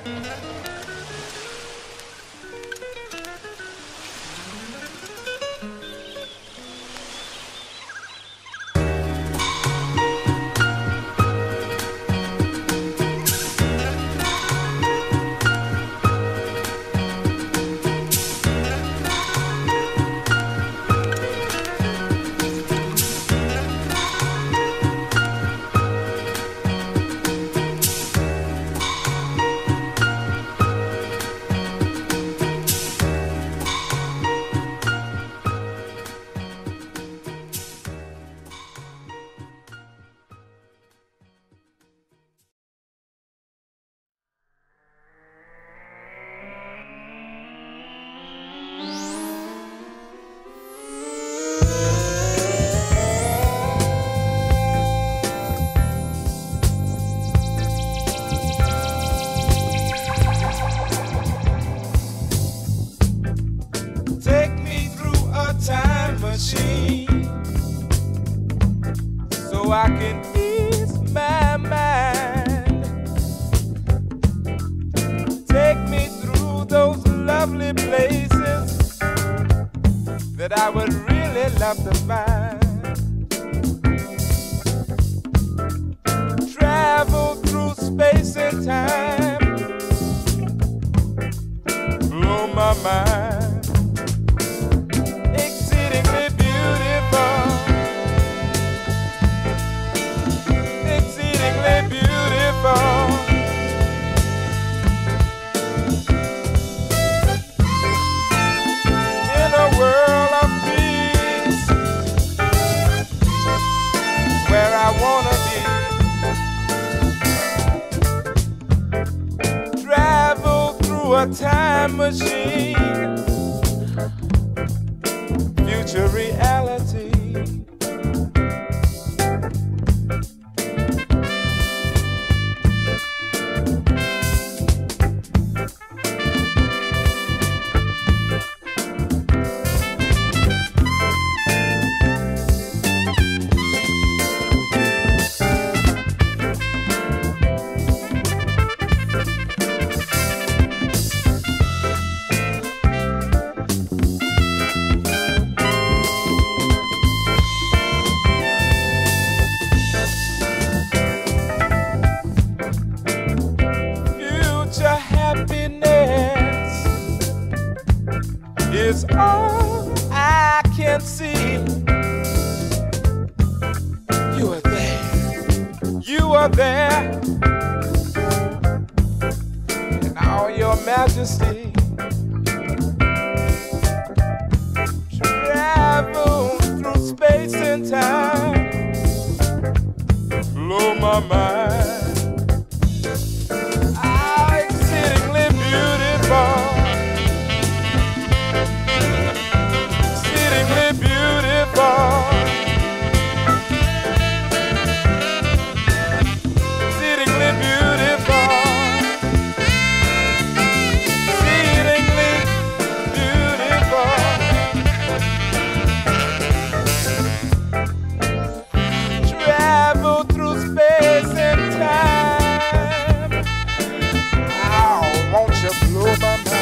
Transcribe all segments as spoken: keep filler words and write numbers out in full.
So I can ease my mind. Take me through those lovely places that I would really love to find. Travel through space and time, blow my mind. Exceedingly beautiful, exceedingly beautiful. In a world of peace, it's where I wanna be. Travel through a time machine, future reality. Is all I can see. You are there, you are there, in all your majesty. Travel through space and time, blow my mind. Ah, exceedingly beautiful, beautiful, exceedingly beautiful, exceedingly beautiful. Travel through space and time. Oh, won't you blow my mind?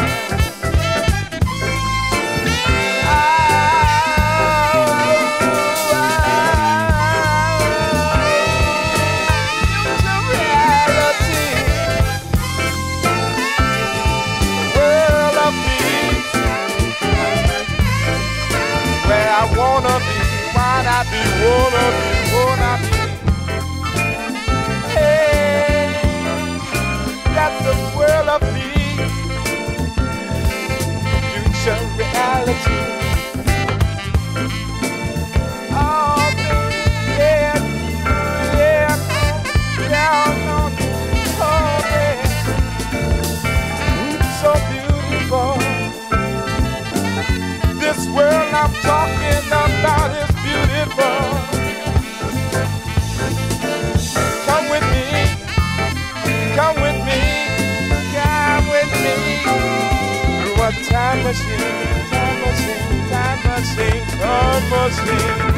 I wanna be, wanna be, wanna be, wanna be. Hey, that's the world of peace, future reality. Oh, yeah, yeah, down on it, oh yeah, so beautiful. This world I'm talking about is beautiful. Come with me, come with me, come with me through a time machine, time machine, time machine, time machine.